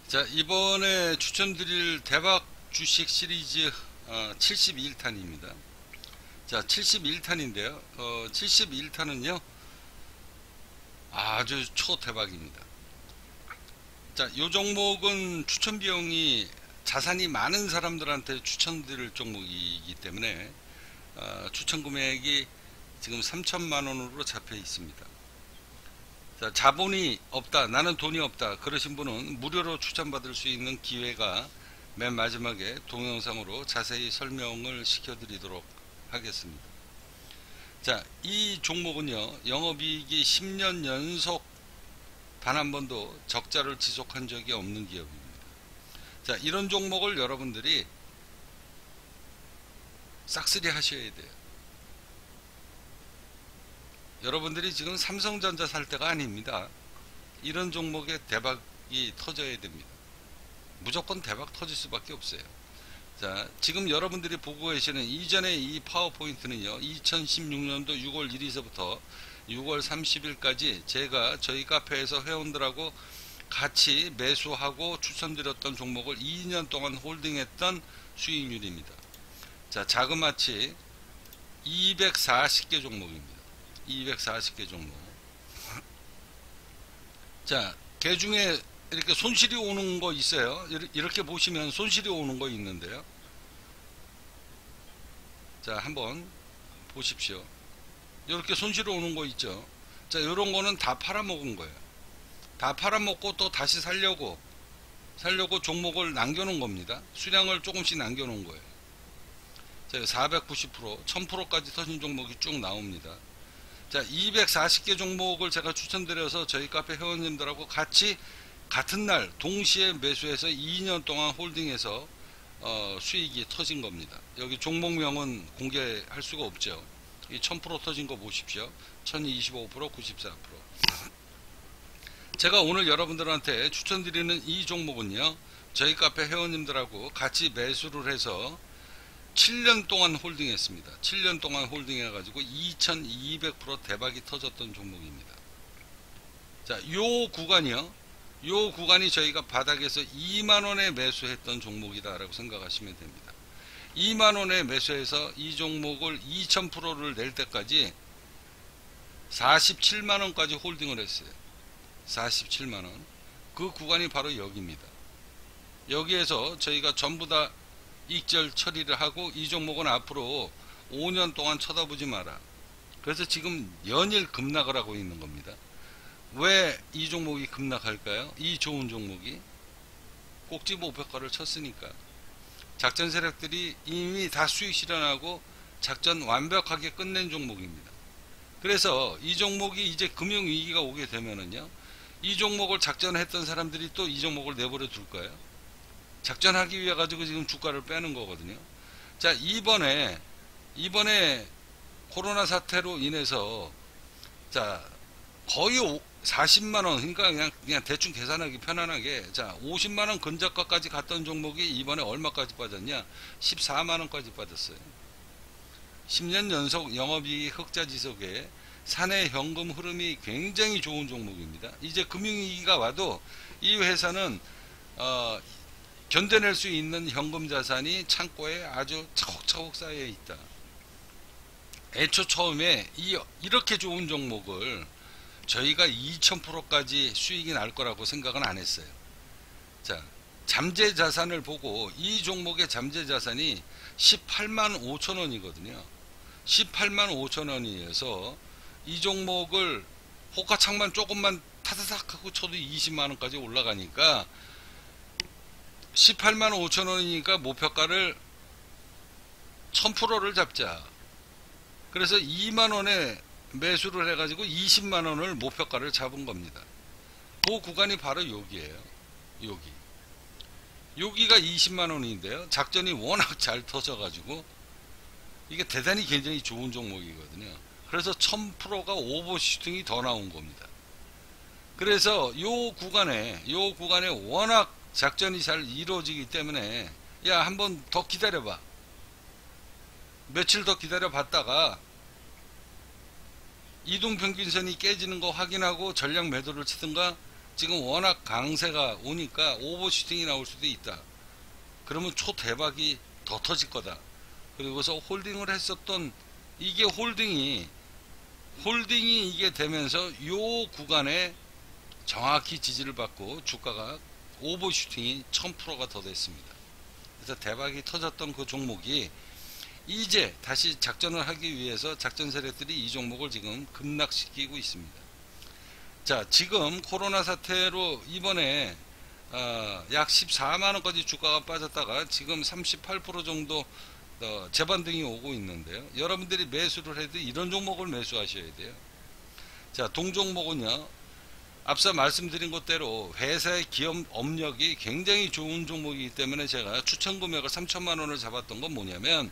자, 이번에 추천드릴 대박 주식 시리즈 71탄입니다. 자, 71탄인데요. 71탄은요, 아주 초대박입니다. 자, 요 종목은 추천 비용이 자산이 많은 사람들한테 추천드릴 종목이기 때문에 추천 금액이 지금 3천만 원으로 잡혀 있습니다. 자, 자본이 없다, 나는 돈이 없다 그러신 분은 무료로 추천받을 수 있는 기회가 맨 마지막에 동영상으로 자세히 설명을 시켜드리도록 하겠습니다. 자, 이 종목은요, 영업이익이 10년 연속 단 한 번도 적자를 지속한 적이 없는 기업입니다. 자, 이런 종목을 여러분들이 싹쓸이 하셔야 돼요. 여러분들이 지금 삼성전자 살 때가 아닙니다. 이런 종목에 대박이 터져야 됩니다. 무조건 대박 터질 수밖에 없어요. 자, 지금 여러분들이 보고 계시는 이전의 이 파워포인트는요, 2016년도 6월 1일서부터 6월 30일까지 제가 저희 카페에서 회원들하고 같이 매수하고 추천드렸던 종목을 2년 동안 홀딩했던 수익률입니다. 자, 자그마치 240개 종목입니다. 240개 종목. 자, 개 중에 이렇게 손실이 오는 거 있어요. 이렇게 보시면 손실이 오는 거 있는데요. 자, 한번 보십시오. 이렇게 손실이 오는 거 있죠. 자, 이런 거는 다 팔아먹은 거예요. 다 팔아먹고 또 다시 살려고 종목을 남겨놓은 겁니다. 수량을 조금씩 남겨놓은 거예요. 자, 490%, 1000%까지 터진 종목이 쭉 나옵니다. 자, 240개 종목을 제가 추천드려서 저희 카페 회원님들하고 같이 같은 날 동시에 매수해서 2년 동안 홀딩해서 수익이 터진 겁니다. 여기 종목명은 공개할 수가 없죠. 이 1000% 터진 거 보십시오. 1025%, 94%. 제가 오늘 여러분들한테 추천드리는 이 종목은요, 저희 카페 회원님들하고 같이 매수를 해서 7년 동안 홀딩했습니다. 7년 동안 홀딩해가지고 2200% 대박이 터졌던 종목입니다. 자, 요 구간이 저희가 바닥에서 2만원에 매수했던 종목이다라고 생각하시면 됩니다. 2만원에 매수해서 이 종목을 2000%를 낼 때까지 47만원까지 홀딩을 했어요. 47만원. 그 구간이 바로 여기입니다. 여기에서 저희가 전부 다 익절 처리를 하고 이 종목은 앞으로 5년 동안 쳐다보지 마라. 그래서 지금 연일 급락을 하고 있는 겁니다. 왜 이 종목이 급락할까요? 이 좋은 종목이 꼭지 목표가를 쳤으니까. 작전 세력들이 이미 다 수익 실현하고 작전 완벽하게 끝낸 종목입니다. 그래서 이 종목이 이제 금융위기가 오게 되면은요, 이 종목을 작전했던 사람들이 또 이 종목을 내버려 둘까요? 작전하기 위해 가지고 지금 주가를 빼는 거거든요. 자, 이번에 코로나 사태로 인해서 자, 거의 40만원, 그러니까 그냥 대충 계산하기 편안하게, 자, 50만원 근저가까지 갔던 종목이 이번에 얼마까지 빠졌냐? 14만원까지 빠졌어요. 10년 연속 영업이익 흑자 지속에 사내 현금 흐름이 굉장히 좋은 종목입니다. 이제 금융위기가 와도 이 회사는 견뎌낼 수 있는 현금 자산이 창고에 아주 차곡차곡 쌓여 있다. 애초 처음에 이렇게 좋은 종목을 저희가 2000%까지 수익이 날 거라고 생각은 안 했어요. 자, 잠재 자산을 보고 이 종목의 잠재 자산이 18만 5천 원이거든요. 18만 5천 원이어서 이 종목을 호가창만 조금만 타다닥 하고 쳐도 20만 원까지 올라가니까 18만 5천 원이니까 목표가를 1000%를 잡자. 그래서 2만 원에 매수를 해가지고 20만 원을 목표가를 잡은 겁니다. 그 구간이 바로 여기에요. 여기가 20만 원인데요. 작전이 워낙 잘 터져가지고 이게 대단히 굉장히 좋은 종목이거든요. 그래서 1000%가 오버슈팅이 더 나온 겁니다. 그래서 요 구간에 워낙 작전이 잘 이루어지기 때문에 야, 한번 더 기다려봐. 며칠 더 기다려 봤다가 이동평균선이 깨지는 거 확인하고 전량 매도를 치든가 지금 워낙 강세가 오니까 오버슈팅이 나올 수도 있다. 그러면 초대박이 더 터질 거다. 그리고서 홀딩을 했었던 이게 홀딩이 이게 되면서 요 구간에 정확히 지지를 받고 주가가 오버슈팅이 1000%가 더 됐습니다. 그래서 대박이 터졌던 그 종목이 이제 다시 작전을 하기 위해서 작전 세력들이 이 종목을 지금 급락시키고 있습니다. 자, 지금 코로나 사태로 이번에 약 14만원까지 주가가 빠졌다가 지금 38% 정도 재반등이 오고 있는데요. 여러분들이 매수를 해도 이런 종목을 매수하셔야 돼요. 자, 동종목은요, 앞서 말씀드린 것대로 회사의 기업 업력이 굉장히 좋은 종목이기 때문에 제가 추천 금액을 3천만원을 잡았던 건 뭐냐면,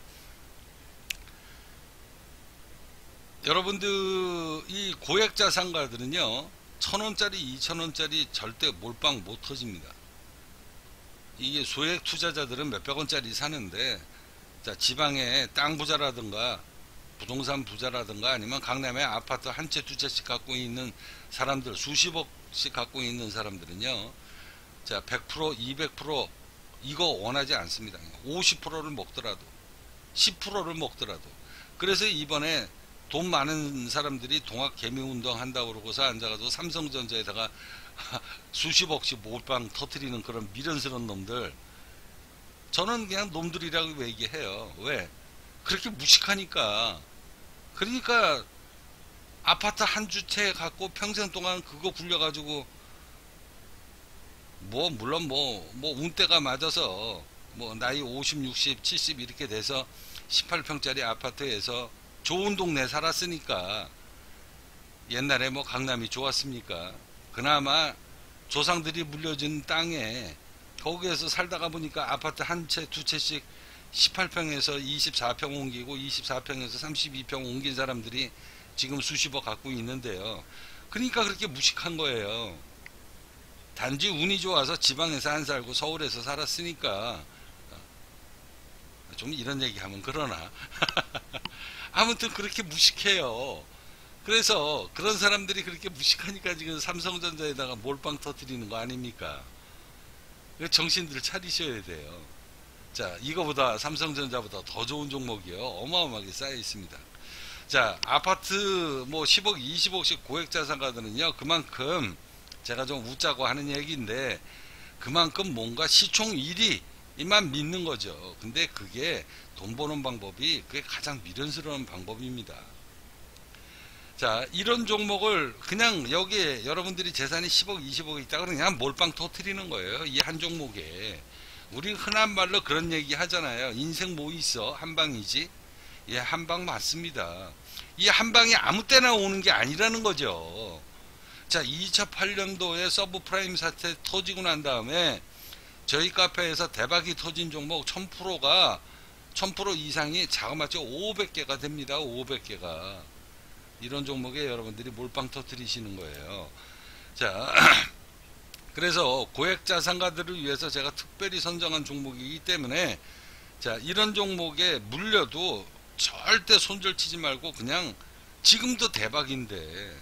여러분들 이 고액 자산가들은요 1000원짜리 2000원짜리 절대 몰빵 못 터집니다. 이게 소액 투자자들은 몇백원짜리 사는데, 자, 지방에 땅 부자라든가 부동산 부자라든가 아니면 강남에 아파트 한 채 두 채씩 갖고 있는 사람들, 수십억씩 갖고 있는 사람들은요, 자, 100% 200% 이거 원하지 않습니다. 50%를 먹더라도 10%를 먹더라도. 그래서 이번에 돈 많은 사람들이 동학 개미운동 한다고 그러고서 앉아가지고 삼성전자에다가 수십억씩 몰빵 터뜨리는 그런 미련스러운 놈들, 저는 그냥 놈들이라고 얘기해요. 왜? 그렇게 무식하니까. 그러니까 아파트 한 주택 갖고 평생 동안 그거 굴려가지고 물론 운때가 맞아서 나이 50, 60, 70 이렇게 돼서 18평짜리 아파트에서 좋은 동네 살았으니까, 옛날에 강남이 좋았습니까? 그나마 조상들이 물려준 땅에 거기에서 살다가 보니까 아파트 한 채 두 채씩 18평에서 24평 옮기고 24평에서 32평 옮긴 사람들이 지금 수십억 갖고 있는데요. 그러니까 그렇게 무식한 거예요. 단지 운이 좋아서 지방에서 안 살고 서울에서 살았으니까. 좀 이런 얘기하면 그러나 아무튼 그렇게 무식해요. 그래서 그런 사람들이 그렇게 무식하니까 지금 삼성전자에다가 몰빵 터뜨리는 거 아닙니까? 정신들 차리셔야 돼요. 자, 이거보다 삼성전자보다 더 좋은 종목이요, 어마어마하게 쌓여 있습니다. 자, 아파트 10억 20억씩 고액 자산가들은요, 그만큼 제가 좀 웃자고 하는 얘기인데, 그만큼 뭔가 시총 1위 이만 믿는 거죠. 근데 그게 돈 버는 방법이 그게 가장 미련스러운 방법입니다. 자, 이런 종목을 그냥 여기에 여러분들이 재산이 10억 20억 있다 그러면 그냥 몰빵 터트리는 거예요. 이 한 종목에. 우리 흔한 말로 그런 얘기 하잖아요. 인생 뭐 있어? 한방이지. 예, 한방 맞습니다. 이 한방이 아무 때나 오는 게 아니라는 거죠. 자, 2008년도에 서브프라임 사태 터지고 난 다음에 저희 카페에서 대박이 터진 종목 1000%가 1000% 이상이 자그마치 500개가 됩니다. 500개가. 이런 종목에 여러분들이 몰빵 터뜨리시는 거예요. 자, 그래서 고액 자산가들을 위해서 제가 특별히 선정한 종목이기 때문에, 자, 이런 종목에 물려도 절대 손절치지 말고 그냥 지금도 대박인데,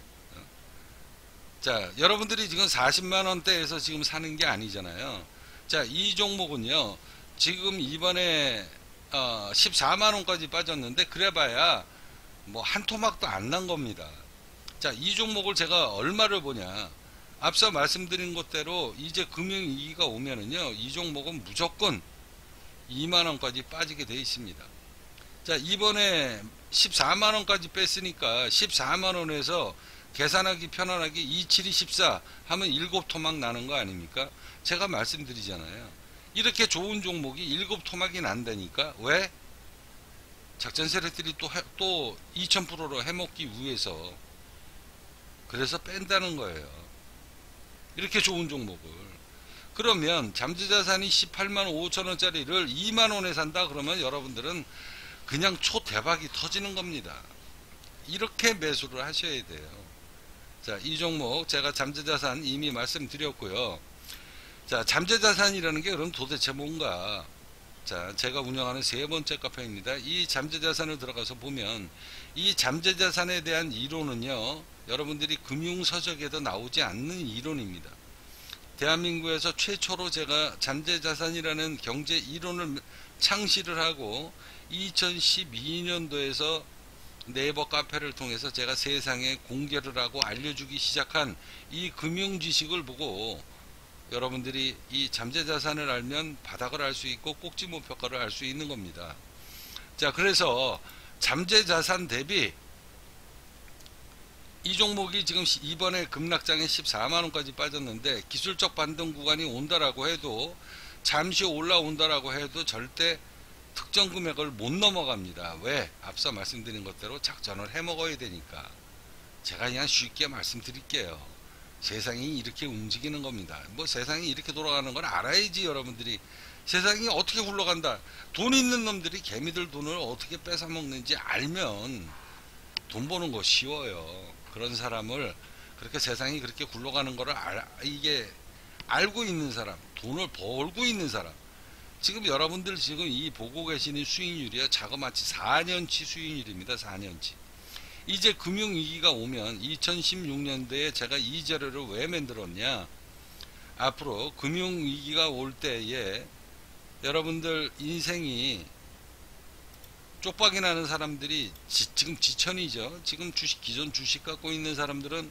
자, 여러분들이 지금 40만원대에서 지금 사는 게 아니잖아요. 자, 이 종목은요, 지금 이번에 14만원까지 빠졌는데, 그래봐야 한 토막도 안 난 겁니다. 자, 이 종목을 제가 얼마를 보냐, 앞서 말씀드린 것대로 이제 금융위기가 오면은요, 이 종목은 무조건 2만원까지 빠지게 되어 있습니다. 자, 이번에 14만원까지 뺐으니까 14만원에서 계산하기 편안하게 27이 14 하면 7토막 나는 거 아닙니까? 제가 말씀드리잖아요. 이렇게 좋은 종목이 7토막이 난다니까. 왜? 작전 세력들이 또 2000%로 해먹기 위해서, 그래서 뺀다는 거예요. 이렇게 좋은 종목을. 그러면 잠재자산이 18만 5천원짜리를 2만원에 산다 그러면 여러분들은 그냥 초대박이 터지는 겁니다. 이렇게 매수를 하셔야 돼요. 자, 이 종목 제가 잠재자산 이미 말씀드렸고요. 자, 잠재자산이라는 게 그럼 도대체 뭔가? 자, 제가 운영하는 세 번째 카페입니다. 이 잠재자산을 들어가서 보면 이 잠재자산에 대한 이론은요, 여러분들이 금융서적에도 나오지 않는 이론입니다. 대한민국에서 최초로 제가 잠재자산이라는 경제 이론을 창시를 하고 2012년도에서 네이버 카페를 통해서 제가 세상에 공개를 하고 알려주기 시작한 이 금융 지식을 보고 여러분들이 이 잠재자산을 알면 바닥을 알 수 있고 꼭지 목표가를 알 수 있는 겁니다. 자, 그래서 잠재자산 대비 이 종목이 지금 이번에 급락장에 14만원까지 빠졌는데 기술적 반등 구간이 온다라고 해도 잠시 올라온다라고 해도 절대 특정 금액을 못 넘어갑니다. 왜? 앞서 말씀드린 것대로 작전을 해 먹어야 되니까. 제가 그냥 쉽게 말씀드릴게요. 세상이 이렇게 움직이는 겁니다. 뭐 세상이 이렇게 돌아가는 걸 알아야지 여러분들이. 세상이 어떻게 굴러간다. 돈 있는 놈들이 개미들 돈을 어떻게 뺏어 먹는지 알면 돈 버는 거 쉬워요. 그런 사람을, 그렇게 세상이 그렇게 굴러가는 거를 이게 알고 있는 사람, 돈을 벌고 있는 사람. 지금 여러분들 지금 이 보고 계시는 수익률이요, 자그마치 4년치 수익률입니다. 4년치. 이제 금융위기가 오면 2016년도에 제가 이 자료를 왜 만들었냐, 앞으로 금융위기가 올 때에 여러분들 인생이 쪽박이 나는 사람들이 지금 지천이죠. 지금 기존 주식 갖고 있는 사람들은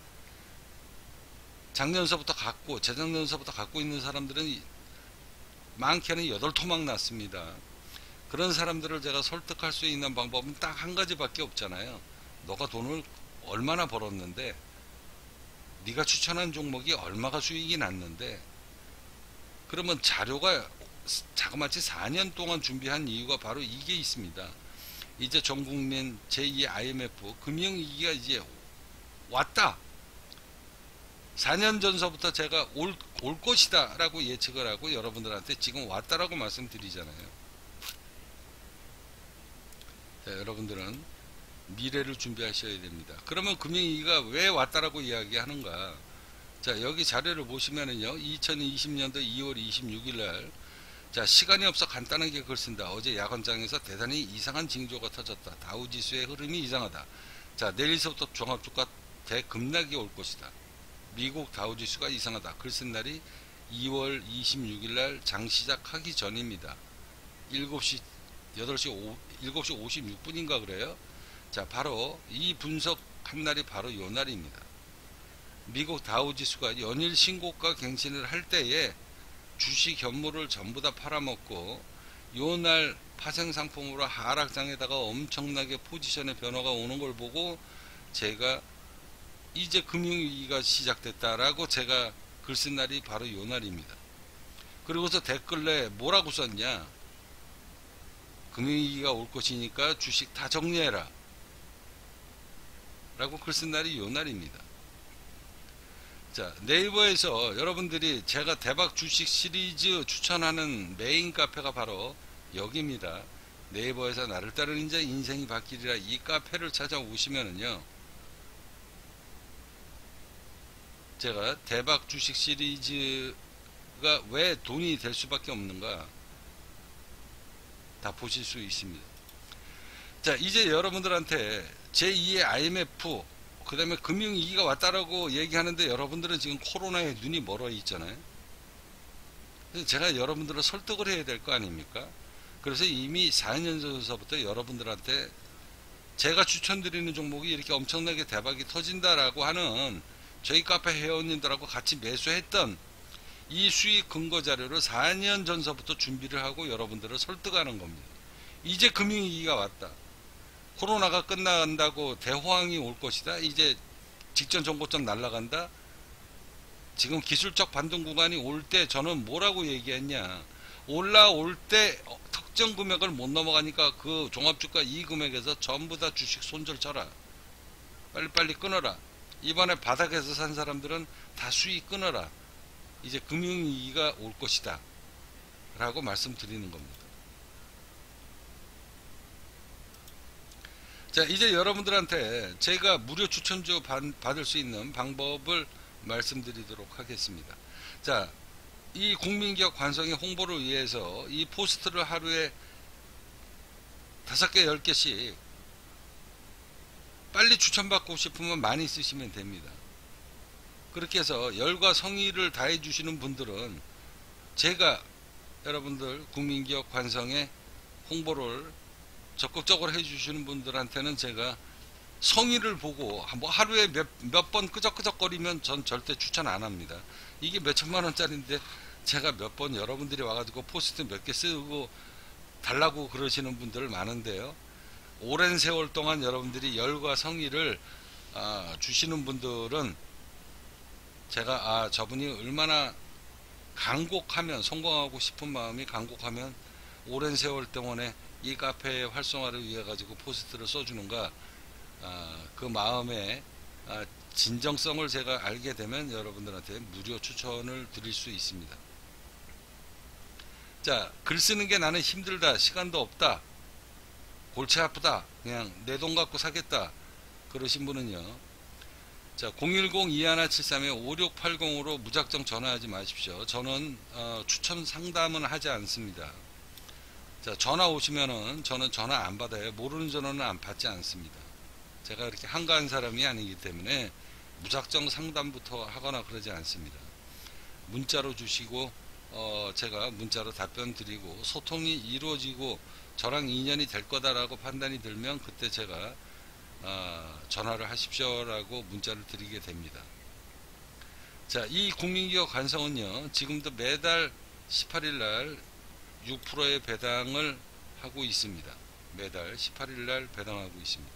작년서부터 갖고, 재작년서부터 갖고 있는 사람들은 많게는 8토막 났습니다. 그런 사람들을 제가 설득할 수 있는 방법은 딱 한 가지밖에 없잖아요. 너가 돈을 얼마나 벌었는데, 네가 추천한 종목이 얼마가 수익이 났는데, 그러면 자료가 자그마치 4년 동안 준비한 이유가 바로 이게 있습니다. 이제 전국민 제2 IMF 금융위기가 이제 왔다. 4년 전서부터 제가 올 것이다 라고 예측을 하고 여러분들한테 지금 왔다라고 말씀드리잖아요. 자, 여러분들은 미래를 준비하셔야 됩니다. 그러면 금융위기가 왜 왔다라고 이야기하는가. 자, 여기 자료를 보시면은요, 2020년도 2월 26일 날, 자, 시간이 없어 간단하게 글 쓴다. 어제 야간장에서 대단히 이상한 징조가 터졌다. 다우지수의 흐름이 이상하다. 자, 내일서부터 종합주가 대급락이 올 것이다. 미국 다우지수가 이상하다. 글 쓴 날이 2월 26일 날 장 시작하기 전입니다. 7시 56분인가 그래요. 자, 바로 이 분석한 날이 바로 요 날입니다. 미국 다우지수가 연일 신고가 갱신을 할 때에 주식 현물을 전부 다 팔아먹고 요날 파생상품으로 하락장에다가 엄청나게 포지션의 변화가 오는 걸 보고 제가 이제 금융위기가 시작됐다라고 제가 글 쓴 날이 바로 요 날입니다. 그리고서 댓글에 뭐라고 썼냐, 금융위기가 올 것이니까 주식 다 정리해라 라고 글 쓴 날이 요 날입니다. 자, 네이버에서 여러분들이 제가 대박 주식 시리즈 추천하는 메인 카페가 바로 여기입니다. 네이버에서 나를 따르는 자 인생이 바뀌리라, 이 카페를 찾아오시면은요, 제가 대박 주식 시리즈가 왜 돈이 될 수밖에 없는가 다 보실 수 있습니다. 자, 이제 여러분들한테 제2의 IMF, 그 다음에 금융위기가 왔다라고 얘기하는데 여러분들은 지금 코로나에 눈이 멀어 있잖아요. 그래서 제가 여러분들을 설득을 해야 될 거 아닙니까? 그래서 이미 4년 전서부터 여러분들한테 제가 추천드리는 종목이 이렇게 엄청나게 대박이 터진다라고 하는 저희 카페 회원님들하고 같이 매수했던 이 수익 근거 자료를 4년 전서부터 준비를 하고 여러분들을 설득하는 겁니다. 이제 금융위기가 왔다. 코로나가 끝난다고 대호황이 올 것이다. 이제 직전 정고점 날아간다. 지금 기술적 반등 구간이 올 때 저는 뭐라고 얘기했냐. 올라올 때 특정 금액을 못 넘어가니까 그 종합주가 이 금액에서 전부 다 주식 손절 쳐라. 빨리빨리 끊어라. 이번에 바닥에서 산 사람들은 다 수익 끊어라. 이제 금융위기가 올 것이다 라고 말씀드리는 겁니다. 자, 이제 여러분들한테 제가 무료 추천주 받을 수 있는 방법을 말씀드리도록 하겠습니다. 자, 이 국민기업 관성의 홍보를 위해서 이 포스트를 하루에 5개 10개씩 빨리 추천받고 싶으면 많이 쓰시면 됩니다. 그렇게 해서 열과 성의를 다해 주시는 분들은 제가 여러분들 국민기업 관성의 홍보를 적극적으로 해 주시는 분들한테는 제가 성의를 보고 뭐 하루에 몇 번 끄적끄적거리면 전 절대 추천 안 합니다. 이게 몇 천만 원짜리인데 제가 몇 번 여러분들이 와가지고 포스트 몇 개 쓰고 달라고 그러시는 분들 많은데요. 오랜 세월 동안 여러분들이 열과 성의를 주시는 분들은 제가 저분이 얼마나 간곡하면, 성공하고 싶은 마음이 간곡하면 오랜 세월 동안에 이 카페의 활성화를 위해 가지고 포스트를 써주는가, 그 마음의 진정성을 제가 알게 되면 여러분들한테 무료 추천을 드릴 수 있습니다. 자, 글 쓰는 게 나는 힘들다, 시간도 없다, 골치 아프다, 그냥 내 돈 갖고 사겠다 그러신 분은요, 자, 010-2173-5680으로 무작정 전화하지 마십시오. 저는 추천 상담은 하지 않습니다. 자, 전화 오시면은 저는 전화 안 받아요. 모르는 전화는 안 받지 않습니다. 제가 그렇게 한가한 사람이 아니기 때문에 무작정 상담부터 하거나 그러지 않습니다. 문자로 주시고 제가 문자로 답변 드리고 소통이 이루어지고 저랑 인연이 될 거다라고 판단이 들면 그때 제가 전화를 하십시오라고 문자를 드리게 됩니다. 자, 이 국민기업 관성은요, 지금도 매달 18일날 6%의 배당을 하고 있습니다. 매달 18일날 배당하고 있습니다.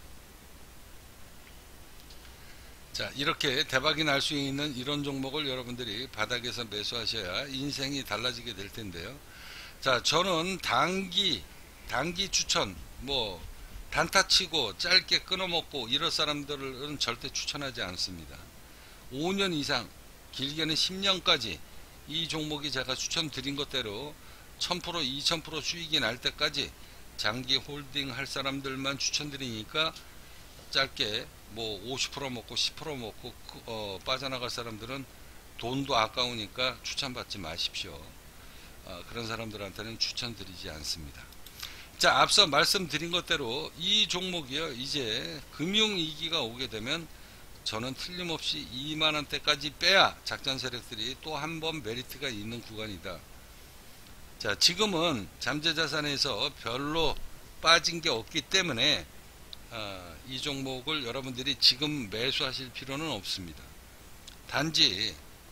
자, 이렇게 대박이 날 수 있는 이런 종목을 여러분들이 바닥에서 매수하셔야 인생이 달라지게 될 텐데요. 자, 저는 단기 추천, 뭐 단타 치고 짧게 끊어먹고 이럴 사람들은 절대 추천하지 않습니다. 5년 이상, 길게는 10년까지 이 종목이 제가 추천드린 것대로 1000%, 2000% 수익이 날 때까지 장기 홀딩 할 사람들만 추천드리니까, 짧게 뭐 50% 먹고 10% 먹고 빠져나갈 사람들은 돈도 아까우니까 추천받지 마십시오. 그런 사람들한테는 추천드리지 않습니다. 자, 앞서 말씀드린 것대로 이 종목이요, 이제 금융위기가 오게 되면 저는 틀림없이 2만원대까지 빼야 작전 세력들이 또 한 번 메리트가 있는 구간이다. 자, 지금은 잠재자산에서 별로 빠진 게 없기 때문에 이 종목을 여러분들이 지금 매수하실 필요는 없습니다. 단지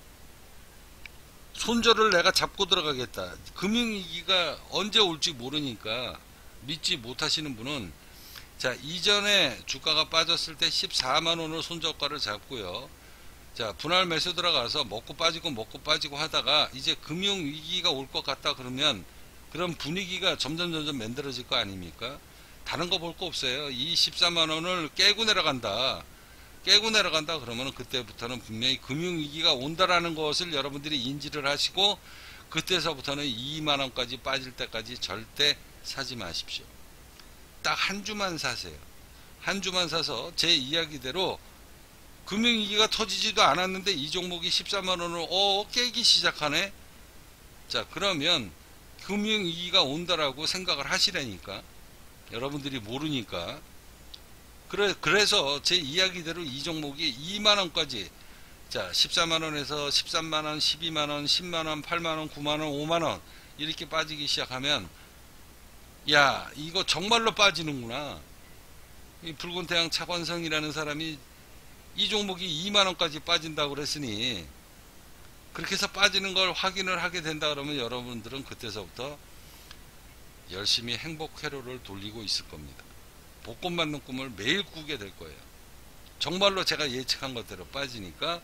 손절을 내가 잡고 들어가겠다, 금융위기가 언제 올지 모르니까 믿지 못하시는 분은, 자, 이전에 주가가 빠졌을 때 14만원을 손절가를 잡고요, 자, 분할 매수 들어가서 먹고 빠지고 하다가 이제 금융위기가 올 것 같다 그러면 그런 분위기가 점점 만들어질 거 아닙니까? 다른 거 볼 거 없어요. 이 14만원을 깨고 내려간다 그러면 그때부터는 분명히 금융위기가 온다라는 것을 여러분들이 인지를 하시고, 그때서부터는 2만원까지 빠질 때까지 절대 사지 마십시오. 딱 한 주만 사세요. 한 주만 사서 제 이야기대로 금융위기가 터지지도 않았는데 이 종목이 14만원을 깨기 시작하네. 자, 그러면 금융위기가 온다라고 생각을 하시라니까. 여러분들이 모르니까. 그래서 제 이야기대로 이 종목이 2만원까지, 자, 14만원에서 13만원, 12만원, 10만원, 8만원, 9만원, 5만원 이렇게 빠지기 시작하면, 야, 이거 정말로 빠지는구나. 이 붉은 태양 차관성이라는 사람이 이 종목이 2만원까지 빠진다고 그랬으니, 그렇게 해서 빠지는 걸 확인을 하게 된다 그러면 여러분들은 그때서부터 열심히 행복 회로를 돌리고 있을 겁니다. 복권 받는 꿈을 매일 꾸게 될 거예요. 정말로 제가 예측한 것대로 빠지니까.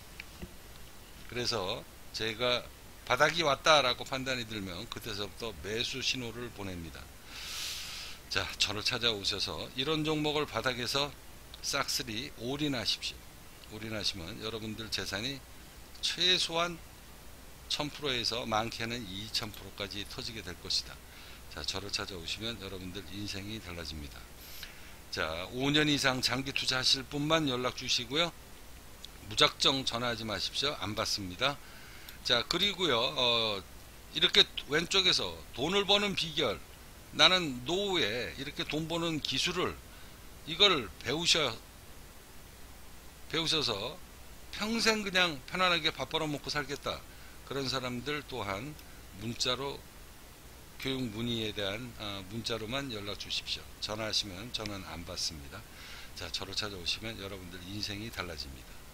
그래서 제가 바닥이 왔다라고 판단이 들면 그때서부터 매수 신호를 보냅니다. 자, 저를 찾아오셔서 이런 종목을 바닥에서 싹쓸이 올인하십시오. 올인하시면 여러분들 재산이 최소한 1000%에서 많게는 2000%까지 터지게 될 것이다. 자, 저를 찾아오시면 여러분들 인생이 달라집니다. 자, 5년 이상 장기 투자하실 분만 연락 주시고요. 무작정 전화하지 마십시오. 안 받습니다. 자, 그리고요, 이렇게 왼쪽에서 돈을 버는 비결, 나는 노후에 이렇게 돈 버는 기술을, 이걸 배우셔서 평생 그냥 편안하게 밥 벌어먹고 살겠다. 그런 사람들 또한 문자로 교육 문의에 대한 문자로만 연락 주십시오. 전화하시면 저는 안 받습니다. 자, 저를 찾아오시면 여러분들 인생이 달라집니다.